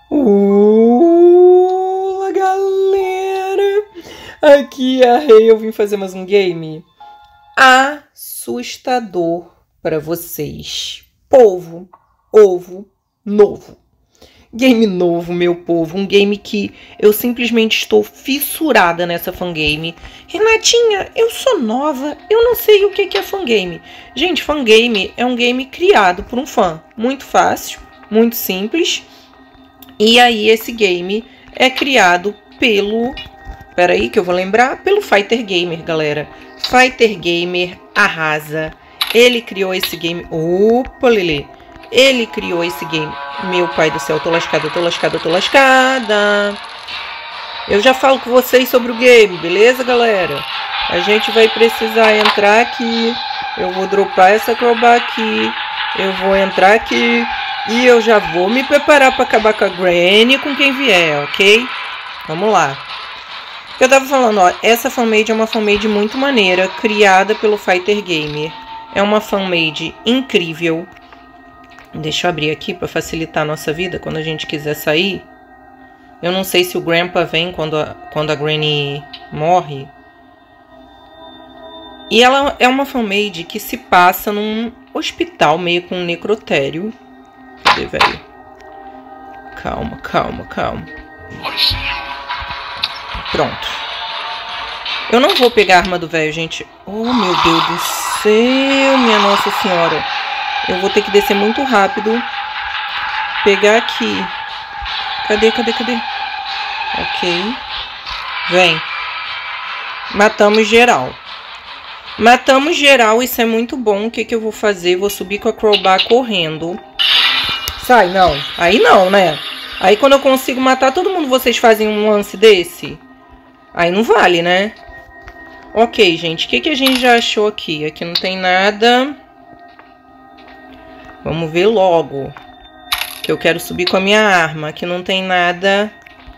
Olá, galera! Aqui é a Rei, eu vim fazer mais um game assustador para vocês. Povo, ovo, novo. Game novo, meu povo. Um game que eu simplesmente estou fissurada nessa fangame. Renatinha, eu sou nova, eu não sei o que é fangame. Gente, fangame é um game criado por um fã. Muito fácil, muito simples. E aí esse game é criado pelo... Peraí que eu vou lembrar. Pelo Fighter Gamer, galera. Fighter Gamer arrasa. Ele criou esse game... Opa, Lelê. Ele criou esse game. Meu pai do céu, tô lascada, tô lascada, tô lascada. Eu já falo com vocês sobre o game, beleza, galera? A gente vai precisar entrar aqui. Eu vou dropar essa Acrobat aqui. Eu vou entrar aqui. E eu já vou me preparar para acabar com a Granny com quem vier, ok? Vamos lá. Eu tava falando, ó, essa fanmade é uma fanmade muito maneira, criada pelo Fighter Gamer. É uma fanmade incrível. Deixa eu abrir aqui para facilitar a nossa vida quando a gente quiser sair. Eu não sei se o Grandpa vem quando a Granny morre. E ela é uma fanmade que se passa num hospital, meio com um necrotério. Cadê, velho? Calma, calma, calma. Pronto. Eu não vou pegar a arma do velho, gente. Oh, meu Deus do céu, minha Nossa Senhora. Eu vou ter que descer muito rápido. Pegar aqui. Cadê, cadê, cadê? Ok. Vem. Matamos geral. Matamos geral, isso é muito bom. O que eu vou fazer? Vou subir com a Acrobat correndo. Sai, não. Aí não, né? Aí quando eu consigo matar todo mundo, vocês fazem um lance desse? Aí não vale, né? Ok, gente. O que a gente já achou aqui? Aqui não tem nada. Vamos ver logo. Que eu quero subir com a minha arma. Aqui não tem nada.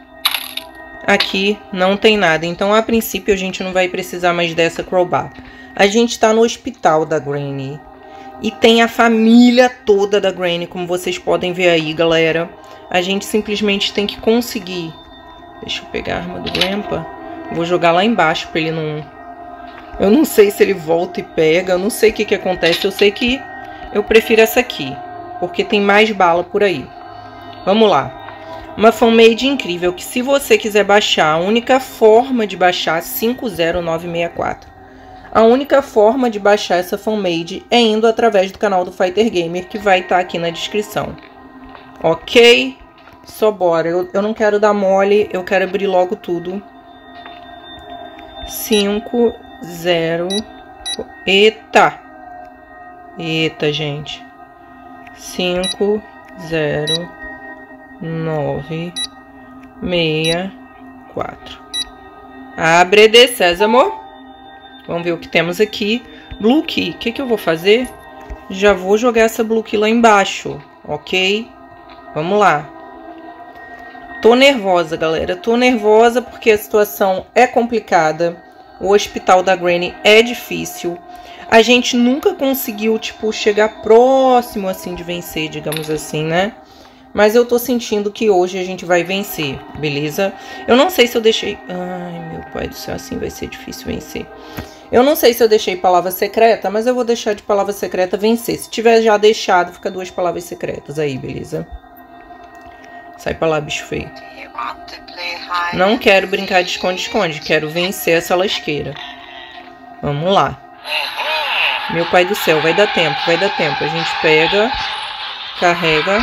Aqui não tem nada. Então, a princípio, a gente não vai precisar mais dessa Acrobat. A gente tá no hospital da Granny. E tem a família toda da Granny, como vocês podem ver aí, galera. A gente simplesmente tem que conseguir. Deixa eu pegar a arma do Grandpa. Vou jogar lá embaixo pra ele não... Eu não sei se ele volta e pega. Eu não sei o que acontece. Eu sei que eu prefiro essa aqui. Porque tem mais bala por aí. Vamos lá. Uma fanmade incrível que se você quiser baixar, a única forma de baixar 50964. A única forma de baixar essa fanmade é indo através do canal do Fighter Gamer, que vai estar aqui na descrição. Ok? Só bora. Eu não quero dar mole, eu quero abrir logo tudo. 5, 0... Eita! Eita, gente. 5, 0, 9, 6, 4. Abre de sésamo. Vamos ver o que temos aqui. Blue Key. O que eu vou fazer? Já vou jogar essa Blue Key lá embaixo. Ok? Vamos lá. Tô nervosa, galera. Tô nervosa porque a situação é complicada. O hospital da Granny é difícil. A gente nunca conseguiu, tipo, chegar próximo, assim, de vencer, digamos assim, né? Mas eu tô sentindo que hoje a gente vai vencer, beleza? Eu não sei se eu deixei... Ai, meu pai do céu, assim vai ser difícil vencer. Eu não sei se eu deixei palavra secreta, mas eu vou deixar de palavra secreta vencer. Se tiver já deixado, fica 2 palavras secretas aí, beleza? Sai pra lá, bicho feio. Não quero brincar de esconde-esconde, quero vencer essa lasqueira. Vamos lá. Meu pai do céu, vai dar tempo, vai dar tempo. A gente pega, carrega.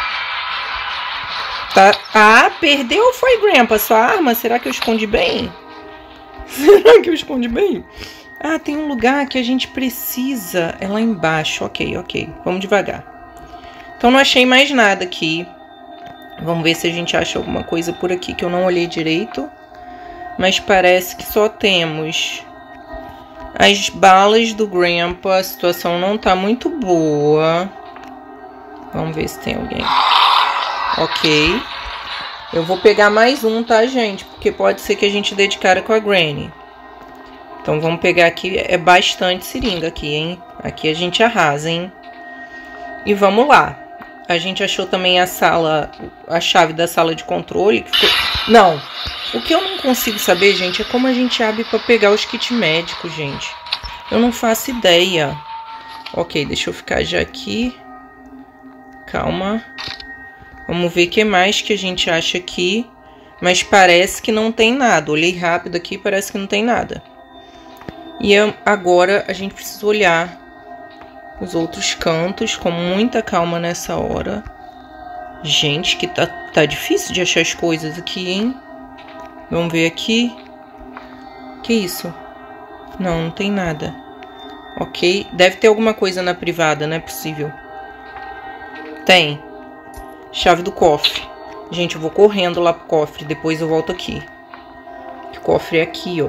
Tá. Ah, perdeu ou foi, Grandpa, sua arma? Será que eu escondi bem? Será que eu escondi bem? Ah, tem um lugar que a gente precisa. É lá embaixo. Ok, ok. Vamos devagar. Então não achei mais nada aqui. Vamos ver se a gente acha alguma coisa por aqui que eu não olhei direito. Mas parece que só temos as balas do Grandpa. A situação não tá muito boa. Vamos ver se tem alguém. Ok. Eu vou pegar mais um, tá, gente? Porque pode ser que a gente dê de cara com a Granny. Então vamos pegar aqui. É bastante seringa aqui, hein? Aqui a gente arrasa, hein? E vamos lá. A gente achou também a chave da sala de controle. Que ficou... Não, o que eu não consigo saber, gente, é como a gente abre pra pegar os kits médicos, gente. Eu não faço ideia. Ok, deixa eu ficar já aqui. Calma. Vamos ver o que mais que a gente acha aqui. Mas parece que não tem nada. Olhei rápido aqui, parece que não tem nada. E agora a gente precisa olhar os outros cantos com muita calma nessa hora. Gente, que tá difícil de achar as coisas aqui, hein? Vamos ver aqui. Que isso? Não, não tem nada. Ok, deve ter alguma coisa na privada, não é possível. Tem. Chave do cofre. Gente, eu vou correndo lá pro cofre, depois eu volto aqui. O cofre é aqui, ó.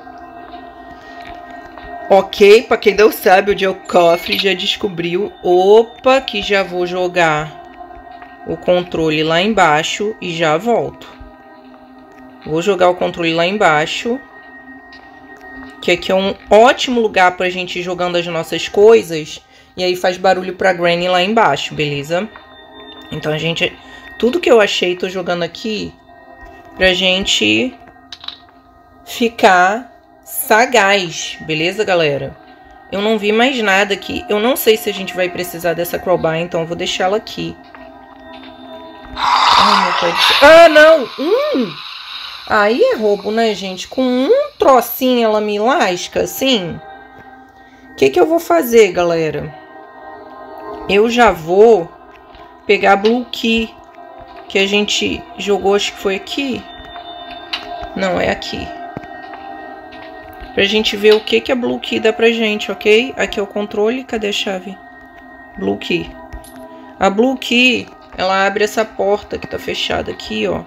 Ok, pra quem não sabe onde é o cofre, já descobriu. Opa, que já vou jogar o controle lá embaixo e já volto. Vou jogar o controle lá embaixo. Que aqui é um ótimo lugar pra gente ir jogando as nossas coisas. E aí faz barulho pra Granny lá embaixo, beleza? Então a gente... Tudo que eu achei, tô jogando aqui pra gente ficar sagaz, beleza, galera? Eu não vi mais nada aqui. Eu não sei se a gente vai precisar dessa crowbar, então eu vou deixar ela aqui. Ai, meu pai do céu. Ah, não! Aí é roubo, né, gente? Com um trocinho ela me lasca, assim. O que eu vou fazer, galera? Eu já vou pegar a Blue Key que a gente jogou, acho que foi aqui. Não, é aqui. Pra gente ver o que a Blue Key dá pra gente, ok? Aqui é o controle, cadê a chave? Blue Key. A Blue Key, ela abre essa porta que tá fechada aqui, ó.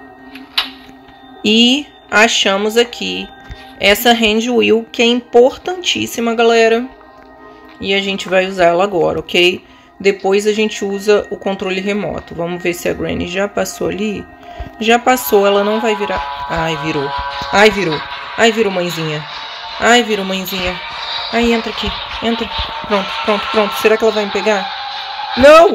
E achamos aqui essa hand wheel, que é importantíssima, galera. E a gente vai usar ela agora, ok? Depois a gente usa o controle remoto. Vamos ver se a Granny já passou ali. Já passou, ela não vai virar... Ai, virou. Ai, virou. Ai, virou, mãezinha. Ai, virou, mãezinha. Ai, entra aqui. Entra. Pronto, pronto, pronto. Será que ela vai me pegar? Não!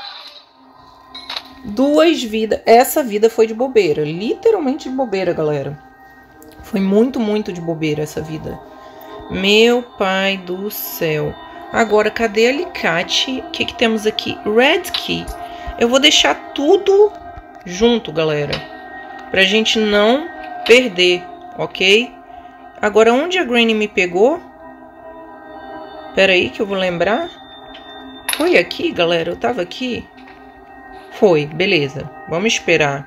2 vidas. Essa vida foi de bobeira. Literalmente de bobeira, galera. Foi muito, muito de bobeira essa vida. Meu pai do céu. Agora, cadê alicate? O que temos aqui? Red Key. Eu vou deixar tudo junto, galera. Pra gente não perder, ok? Agora, onde a Granny me pegou? Pera aí que eu vou lembrar. Foi aqui, galera? Eu tava aqui? Foi, beleza. Vamos esperar.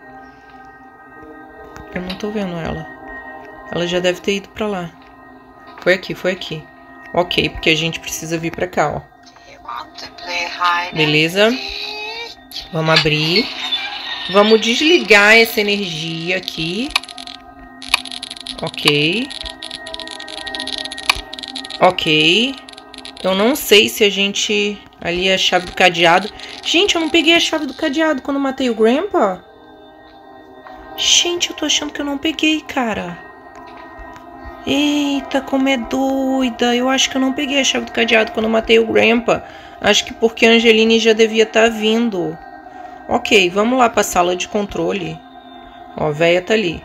Eu não tô vendo ela. Ela já deve ter ido pra lá. Foi aqui, foi aqui. Ok, porque a gente precisa vir pra cá, ó. Beleza? Vamos abrir. Vamos desligar essa energia aqui. Ok. Ok. Eu não sei se a gente... Ali é a chave do cadeado. Gente, eu não peguei a chave do cadeado quando eu matei o Grandpa. Gente, eu tô achando que eu não peguei, cara. Eita, como é doida. Eu acho que eu não peguei a chave do cadeado quando eu matei o Grandpa. Acho que porque a Angeline já devia estar vindo. Ok, vamos lá pra sala de controle. Ó, a véia tá ali.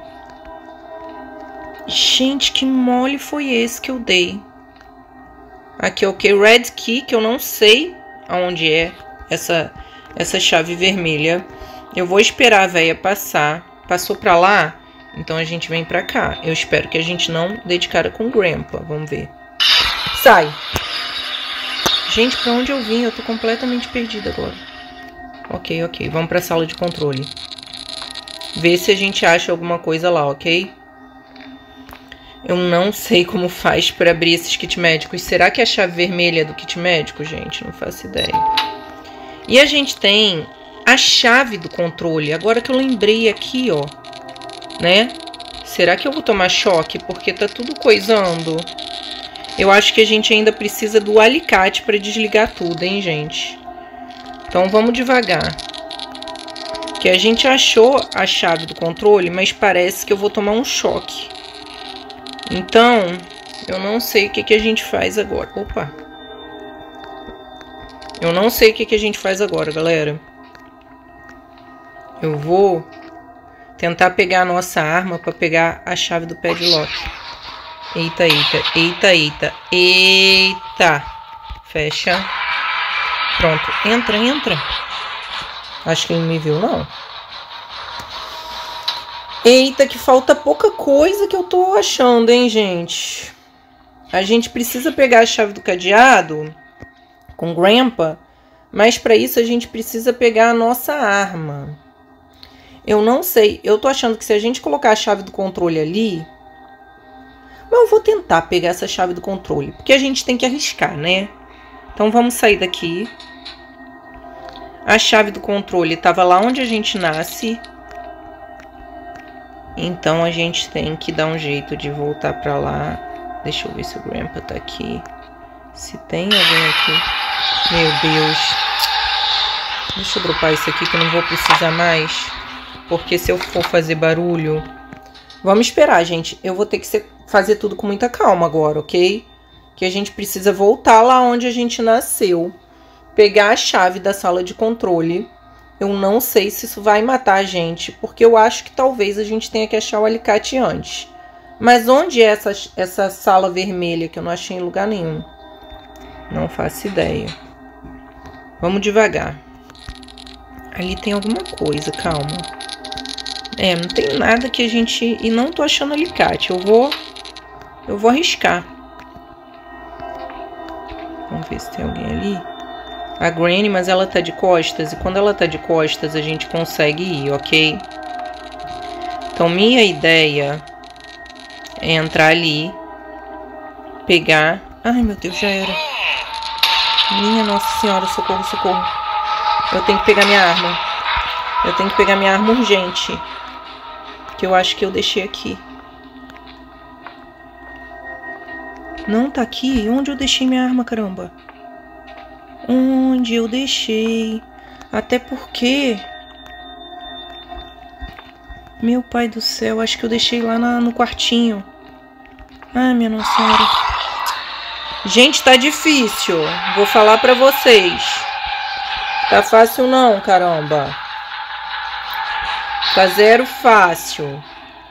Gente, que mole foi esse que eu dei? Aqui, ok. Red Key, que eu não sei aonde é essa chave vermelha. Eu vou esperar a véia passar. Passou pra lá? Então a gente vem pra cá. Eu espero que a gente não dê de cara com o Grandpa. Vamos ver. Sai! Gente, pra onde eu vim? Eu tô completamente perdida agora. Ok, ok. Vamos pra sala de controle. Ver se a gente acha alguma coisa lá, ok? Eu não sei como faz pra abrir esses kits médicos. Será que a chave vermelha é do kit médico, gente? Não faço ideia. E a gente tem a chave do controle. Agora que eu lembrei aqui, ó. Né? Será que eu vou tomar choque? Porque tá tudo coisando. Eu acho que a gente ainda precisa do alicate pra desligar tudo, hein, gente? Então vamos devagar. Que a gente achou a chave do controle, mas parece que eu vou tomar um choque. Então, eu não sei o que a gente faz agora. Opa! Eu não sei o que a gente faz agora, galera. Eu vou tentar pegar a nossa arma pra pegar a chave do padlock. Eita, eita, eita, eita, eita. Fecha. Pronto, entra, entra. Acho que ele me viu, não. Eita, que falta pouca coisa que eu tô achando, hein, gente. A gente precisa pegar a chave do cadeado com Grandpa, mas pra isso a gente precisa pegar a nossa arma. Eu não sei, eu tô achando que se a gente colocar a chave do controle ali... Mas eu vou tentar pegar essa chave do controle, porque a gente tem que arriscar, né? Então vamos sair daqui. A chave do controle estava lá onde a gente nasce. Então a gente tem que dar um jeito de voltar pra lá. Deixa eu ver se o Grandpa tá aqui. Se tem alguém aqui. Meu Deus. Deixa eu dropar isso aqui que eu não vou precisar mais. Porque se eu for fazer barulho... Vamos esperar, gente. Eu vou ter que fazer tudo com muita calma agora, ok? Que a gente precisa voltar lá onde a gente nasceu. Pegar a chave da sala de controle. Eu não sei se isso vai matar a gente. Porque eu acho que talvez a gente tenha que achar o alicate antes. Mas onde é essa sala vermelha que eu não achei em lugar nenhum? Não faço ideia. Vamos devagar. Ali tem alguma coisa, calma. É, não tem nada que a gente... E não tô achando alicate. Eu vou arriscar. Vamos ver se tem alguém ali. A Granny, mas ela tá de costas. E quando ela tá de costas, a gente consegue ir, ok? Então, minha ideia é entrar ali. Pegar... Ai, meu Deus, já era. Minha Nossa Senhora, socorro, socorro. Eu tenho que pegar minha arma. Eu tenho que pegar minha arma urgente. Que eu acho que eu deixei aqui. Não tá aqui? Onde eu deixei minha arma, caramba? Onde eu deixei? Até porque... Meu pai do céu, acho que eu deixei lá no quartinho. Ai, minha Nossa Senhora. Gente, tá difícil. Vou falar pra vocês. Tá fácil não, caramba. Tá zero fácil.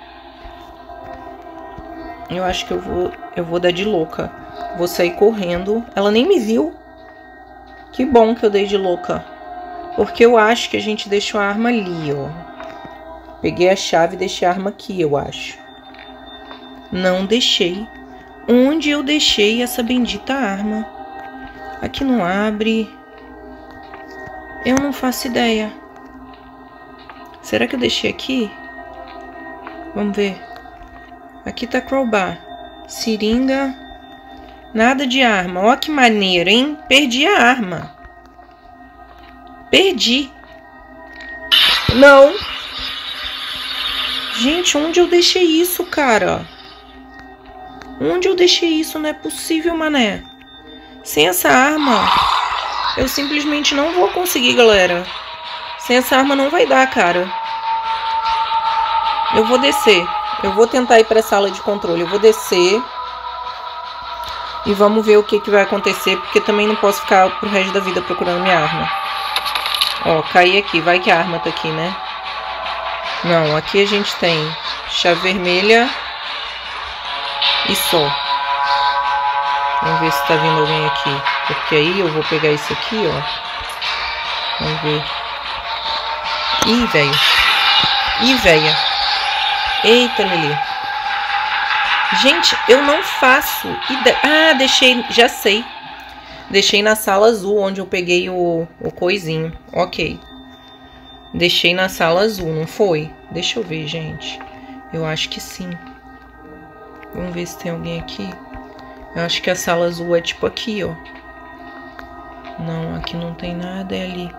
Eu acho que eu vou dar de louca. Vou sair correndo. Ela nem me viu. Que bom que eu dei de louca. Porque eu acho que a gente deixou a arma ali, ó. Peguei a chave e deixei a arma aqui, eu acho. Não deixei. Onde eu deixei essa bendita arma? Aqui não abre. Eu não faço ideia. Será que eu deixei aqui? Vamos ver. Aqui tá crowbar. Seringa. Nada de arma. Ó que maneiro, hein? Perdi a arma. Perdi. Não. Gente, onde eu deixei isso, cara? Onde eu deixei isso? Não é possível, mané. Sem essa arma, eu simplesmente não vou conseguir, galera. Sem essa arma não vai dar, cara. Eu vou descer. Eu vou tentar ir pra sala de controle. Eu vou descer. E vamos ver o que vai acontecer. Porque também não posso ficar pro resto da vida procurando minha arma. Ó, caí aqui. Vai que a arma tá aqui, né? Não, aqui a gente tem chave vermelha e só. Vamos ver se tá vindo alguém aqui. Porque aí eu vou pegar isso aqui, ó. Vamos ver. Ih, velho. Ih, velha. Eita, Lili. Gente, eu não faço ideia. Ah, deixei, já sei. Deixei na sala azul, onde eu peguei o coisinho. Ok. Deixei na sala azul, não foi? Deixa eu ver, gente. Eu acho que sim. Vamos ver se tem alguém aqui. Eu acho que a sala azul é tipo aqui, ó. Não, aqui não tem nada, é ali.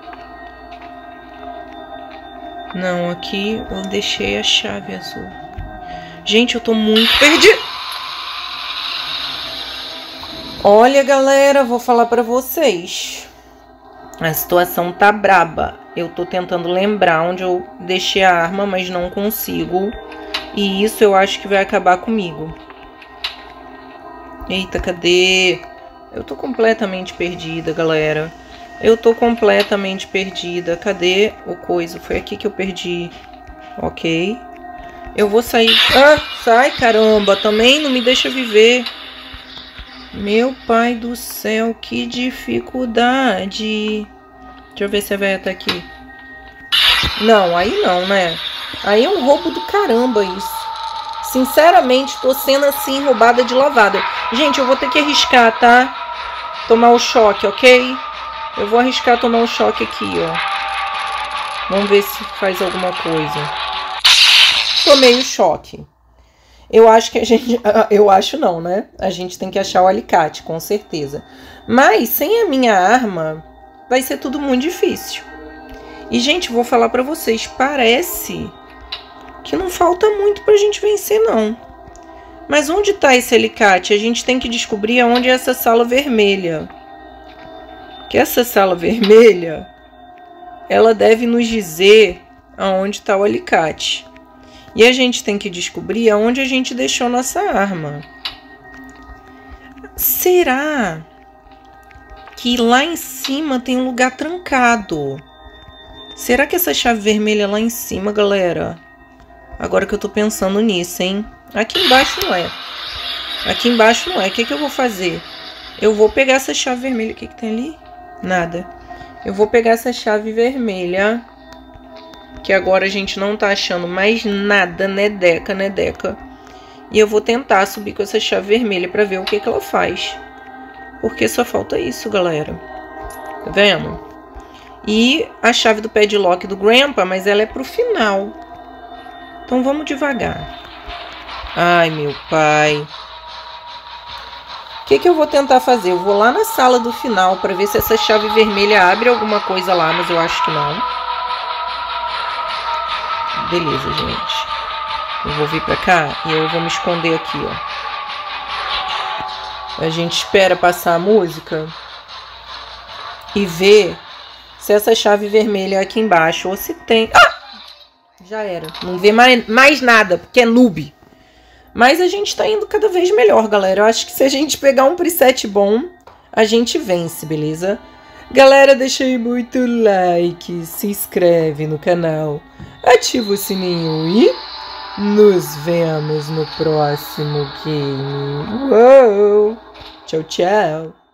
Não, aqui eu deixei a chave azul. Gente, eu tô muito perdida. Olha, galera, vou falar pra vocês. A situação tá braba. Eu tô tentando lembrar onde eu deixei a arma, mas não consigo. E isso eu acho que vai acabar comigo. Eita, cadê? Eu tô completamente perdida, galera. Eu tô completamente perdida. Cadê o coisa? Foi aqui que eu perdi. Ok. Eu vou sair... Ah, sai, caramba. Também não me deixa viver. Meu pai do céu, que dificuldade. Deixa eu ver se a véia tá aqui. Não, aí não, né? Aí é um roubo do caramba isso. Sinceramente, tô sendo assim roubada de lavada. Gente, eu vou ter que arriscar, tá? Tomar o choque, ok? Eu vou arriscar tomar um choque aqui, ó. Vamos ver se faz alguma coisa. Tomei o choque. Eu acho que a gente... Eu acho não, né? A gente tem que achar o alicate, com certeza. Mas, sem a minha arma, vai ser tudo muito difícil. E, gente, vou falar pra vocês. Parece que não falta muito pra gente vencer, não. Mas onde tá esse alicate? A gente tem que descobrir aonde é essa sala vermelha. Que essa sala vermelha, ela deve nos dizer aonde está o alicate. E a gente tem que descobrir aonde a gente deixou nossa arma. Será que lá em cima tem um lugar trancado? Será que essa chave vermelha é lá em cima, galera? Agora que eu tô pensando nisso, hein? Aqui embaixo não é. Aqui embaixo não é. O que eu vou fazer? Eu vou pegar essa chave vermelha. O que tem ali? Nada. Eu vou pegar essa chave vermelha. Que agora a gente não tá achando mais nada, né, Deca? E eu vou tentar subir com essa chave vermelha pra ver o que ela faz. Porque só falta isso, galera. Tá vendo? E a chave do padlock do Grandpa, mas ela é pro final. Então vamos devagar. Ai, meu pai. O que eu vou tentar fazer? Eu vou lá na sala do final para ver se essa chave vermelha abre alguma coisa lá, mas eu acho que não. Beleza, gente. Eu vou vir pra cá e eu vou me esconder aqui, ó. A gente espera passar a música e ver se essa chave vermelha é aqui embaixo ou se tem... Ah! Já era. Não vê mais nada, porque é noob. Mas a gente tá indo cada vez melhor, galera. Eu acho que se a gente pegar um preset bom, a gente vence, beleza? Galera, deixa aí muito like, se inscreve no canal, ativa o sininho e nos vemos no próximo game. Uou! Tchau, tchau!